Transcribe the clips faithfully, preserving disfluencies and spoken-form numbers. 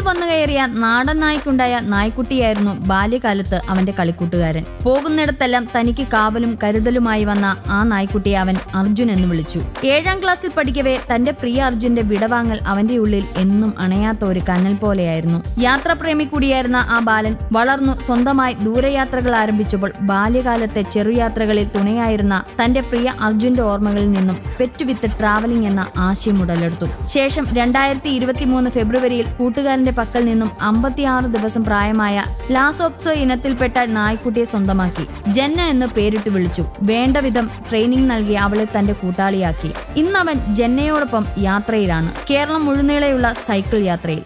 വന്നു കയറിയ നാടൻ നായ്ക്കുണ്ടായ നായ്ക്കുട്ടിയായിരുന്നു ബാല്യകാലത്ത് അവന്റെ കളിക്കൂട്ടുകാരൻ. പോകുന്നിടത്തെല്ലാം തനിക്ക് കാവലും കരുതലുമായി വന്ന ആ നായ്ക്കുട്ടിയെ അവൻ അർജുൻ എന്ന് വിളിച്ചു. ഏഴാം ക്ലാസ്സിൽ പഠിക്കവേ തന്റെ പ്രിയ അർജുന്റെ വിടവാങ്ങൽ അവന്റെ ഉള്ളിൽ എന്നും അണയാത്ത ഒരു കനൽ പോലെയായിരുന്നു. യാത്രാപ്രേമി കൂടിയായിരുന്ന ആ ബാലൻ വളർന്നു സ്വന്തമായി ദൂരയാത്രകൾ ആരംഭിച്ചപ്പോൾ ബാല്യകാലത്തെ ചെറുയാത്രകളിൽ തുണയായിരുന്ന തന്റെ പ്രിയ അർജുന്റെ ഓർമ്മകളിൽ നിന്നും പെറ്റുവിത്ത് ട്രാവലിംഗ് എന്ന ആശയം ഉടലെടുത്തു. ശേഷം രണ്ടായിരത്തി ഇരുപത്തി മൂന്ന് ഫെബ്രുവരിയിൽ കൂട്ടുകാരന്റെ പക്കൽ നിന്നും അമ്പത്തിയാറ് ദിവസം പ്രായമായ ലാസോപ്സോ ഇനത്തിൽപ്പെട്ട നായ്ക്കുട്ടിയെ സ്വന്തമാക്കി. ജന്ന എന്ന് പേരിട്ട് വിളിച്ചു. വേണ്ട വിധം ട്രെയിനിങ് നൽകി അവളെ തന്റെ കൂട്ടാളിയാക്കി. ഇന്നവൻ ജന്നയോടൊപ്പം യാത്രയിലാണ്, കേരളം മുഴുനീളെയുള്ള സൈക്കിൾ യാത്രയിൽ.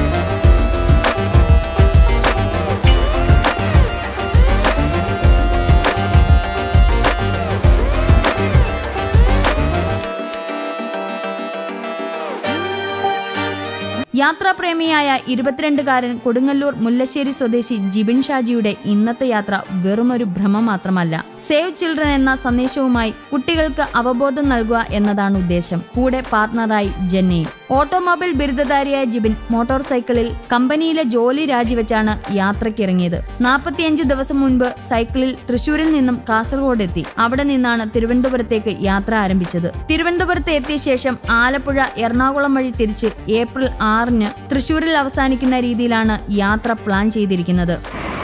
യാത്രാപ്രേമിയായ ഇരുപത്തിരണ്ടുകാരൻ കൊടുങ്ങല്ലൂർ മുല്ലശ്ശേരി സ്വദേശി ജിബിൻ ഷാജിയുടെ ഇന്നത്തെ യാത്ര വെറുമൊരു ഭ്രമം മാത്രമല്ല. സേവ് ചിൽഡ്രൻ എന്ന സന്ദേശവുമായി കുട്ടികൾക്ക് അവബോധം നൽകുക എന്നതാണ് ഉദ്ദേശം. കൂടെ പാർട്ണറായി ജന്നയും. ഓട്ടോമൊബൈൽ ബിരുദധാരിയായ ജിബിൻ മോട്ടോർ സൈക്കിളിൽ കമ്പനിയിലെ ജോലി രാജിവെച്ചാണ് യാത്രക്കിറങ്ങിയത്. നാൽപ്പത്തിയഞ്ച് ദിവസം മുൻപ് സൈക്കിളിൽ തൃശൂരിൽ നിന്നും കാസർഗോഡ് എത്തി. അവിടെ നിന്നാണ് തിരുവനന്തപുരത്തേക്ക് യാത്ര ആരംഭിച്ചത്. തിരുവനന്തപുരത്ത് എത്തിയ ശേഷം ആലപ്പുഴ എറണാകുളം വഴി തിരിച്ച് ഏപ്രിൽ ആറിന് തൃശൂരിൽ അവസാനിക്കുന്ന രീതിയിലാണ് യാത്ര പ്ലാൻ ചെയ്തിരിക്കുന്നത്.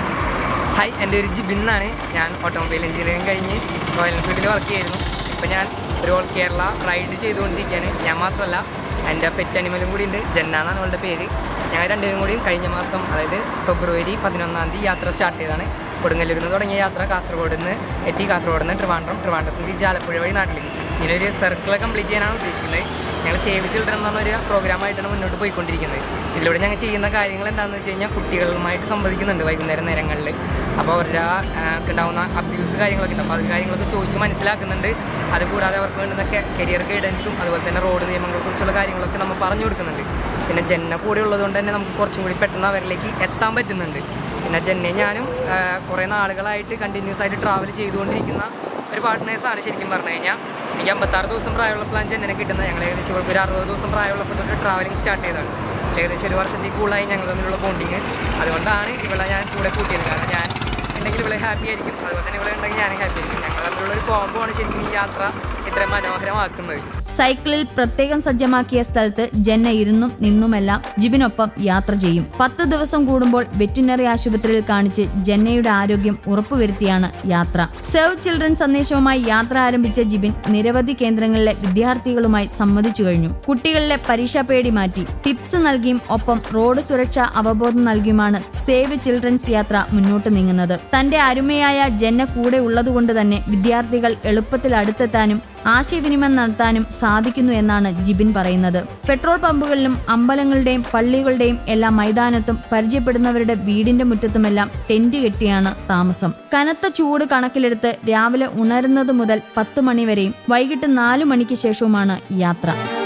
ഹായ്, എൻ്റെ ഒരു ജിബിൻ എന്നാണ്. ഞാൻ ഓട്ടോമൊബൈൽ എഞ്ചിനീയറിംഗ് കഴിഞ്ഞ് റോയൽ എൻഫീൽഡിൽ വർക്ക് ചെയ്യായിരുന്നു. ഇപ്പോൾ ഞാൻ ഒരു ഓൾ കേരള റൈഡ് ചെയ്തുകൊണ്ടിരിക്കുകയാണ്. ഞാൻ മാത്രമല്ല, എൻ്റെ പെറ്റ് അനിമലും കൂടി ഉണ്ട്. ജന്ന എന്നാണ് അവളുടെ പേര്. ഞങ്ങൾ രണ്ടുപേരും കൂടിയും കഴിഞ്ഞ മാസം, അതായത് ഫെബ്രുവരി പതിനൊന്നാം തീയതി യാത്ര സ്റ്റാർട്ട് ചെയ്തതാണ്. കൊടുങ്ങല്ലൂരിൽ നിന്ന് തുടങ്ങിയ യാത്ര കാസർഗോഡ് നിന്ന് എത്തി. കാസർഗോഡ് നിന്ന് ട്രിവാൻഡ്രം, ട്രിവാൻഡ്രത്തിൽ നിന്ന് ആലപ്പുഴ വഴി നാട്ടിലേക്ക്. ഇങ്ങനൊരു സർക്കിൾ കംപ്ലീറ്റ് ചെയ്യാനാണ് ഉദ്ദേശിക്കുന്നത്. ഞങ്ങൾ സേവ് ചിൽഡ്രൻ എന്ന് പറഞ്ഞൊരു പ്രോഗ്രാമായിട്ടാണ് മുന്നോട്ട് പോയിക്കൊണ്ടിരിക്കുന്നത്. ഇതിലൂടെ ഞങ്ങൾ ചെയ്യുന്ന കാര്യങ്ങൾ എന്താണെന്ന് വെച്ച് കഴിഞ്ഞാൽ കുട്ടികളുമായിട്ട് സംവദിക്കുന്നുണ്ട് വൈകുന്നേരം നേരങ്ങളിൽ. അപ്പോൾ അവരുടെ ഉണ്ടാകുന്ന അബ്യൂസ് കാര്യങ്ങളൊക്കെ ഉണ്ട്. അപ്പോൾ അത് കാര്യങ്ങളൊക്കെ ചോദിച്ച് മനസ്സിലാക്കുന്നുണ്ട്. അതുകൂടാതെ അവർക്ക് വേണ്ടുന്ന കരിയർ ഗൈഡൻസും അതുപോലെ തന്നെ റോഡ് നിയമങ്ങളെക്കുറിച്ചുള്ള കാര്യങ്ങളൊക്കെ നമ്മൾ പറഞ്ഞു കൊടുക്കുന്നുണ്ട്. പിന്നെ ജന്ന കൂടെ ഉള്ളതുകൊണ്ട് തന്നെ നമുക്ക് കുറച്ചും കൂടി പെട്ടെന്ന് അവരിലേക്ക് എത്താൻ പറ്റുന്നുണ്ട്. പിന്നെ ജന്നെ ഞാനും കുറേ നാളുകളായിട്ട് കണ്ടിന്യൂസ് ആയിട്ട് ട്രാവൽ ചെയ്തുകൊണ്ടിരിക്കുന്ന ഒരു പാർട്ട്നേഴ്സാണ്. ശരിക്കും പറഞ്ഞു കഴിഞ്ഞാൽ എനിക്ക് അമ്പത്താറ് ദിവസം പ്രായമുള്ള പ്ലാൻ ജന്നെ കിട്ടുന്നത്. ഞങ്ങൾ ഏകദേശം ഇവർക്ക് ഒരു അറുപത് ദിവസം പ്രായമുള്ളപ്പോൾ തൊട്ട് ട്രാവലിംഗ് സ്റ്റാർട്ട് ചെയ്തതാണ്. ഏകദേശം ഒരു വർഷത്തിൽ കൂടുതലായി ഞങ്ങൾ തമ്മിലുള്ള ബോണ്ടിങ്. അതുകൊണ്ടാണ് ഇവളെ ഞാൻ കൂടെ കൂട്ടിയത്. കാരണം ഞാൻ ഉണ്ടെങ്കിൽ ഇവളെ ഹാപ്പി ആയിരിക്കും, അതുപോലെ തന്നെ ഇവളെ ഉണ്ടെങ്കിൽ ഞാൻ ഹാപ്പി ആയിരിക്കും. ഞങ്ങൾ തമ്മിലുള്ളൊരു കോംബോ ആണ് ശരിക്കും ഈ യാത്ര ഇത്രയും മനോഹരമാക്കുന്നത്. സൈക്കിളിൽ പ്രത്യേകം സജ്ജമാക്കിയ സ്ഥലത്ത് ജന്ന ഇരുന്നും നിന്നുമെല്ലാം ജിബിനൊപ്പം യാത്ര ചെയ്യും. പത്ത് ദിവസം കൂടുമ്പോൾ വെറ്റിനറി ആശുപത്രിയിൽ കാണിച്ച് ജന്നയുടെ ആരോഗ്യം ഉറപ്പുവരുത്തിയാണ് യാത്ര. സേവ് ചിൽഡ്രൻ സന്ദേശവുമായി യാത്ര ആരംഭിച്ച ജിബിൻ നിരവധി കേന്ദ്രങ്ങളിലെ വിദ്യാർത്ഥികളുമായി സംവദിച്ചു കഴിഞ്ഞു. കുട്ടികളിലെ പരീക്ഷാ പേടി മാറ്റി ടിപ്സ് നൽകിയും ഒപ്പം റോഡ് സുരക്ഷാ അവബോധം നൽകിയുമാണ് സേവ് ചിൽഡ്രൻസ് യാത്ര മുന്നോട്ട് നീങ്ങുന്നത്. തന്റെ അരുമയായ ജന്ന കൂടെ ഉള്ളതുകൊണ്ട് തന്നെ വിദ്യാർത്ഥികൾ എളുപ്പത്തിൽ അടുത്തെത്താനും ആശയവിനിമയം നടത്താനും സാധിക്കുന്നു എന്നാണ് ജിബിൻ പറയുന്നത്. പെട്രോൾ പമ്പുകളിലും അമ്പലങ്ങളുടെയും പള്ളികളുടെയും എല്ലാ മൈതാനത്തും പരിചയപ്പെടുന്നവരുടെ വീടിന്റെ മുറ്റത്തുമെല്ലാം ടെന്റ് കെട്ടിയാണ് താമസം. കനത്ത ചൂട് കണക്കിലെടുത്ത് രാവിലെ ഉണരുന്നത് മുതൽ പത്ത് മണിവരെയും വൈകിട്ട് നാലു മണിക്ക് ശേഷവുമാണ് യാത്ര.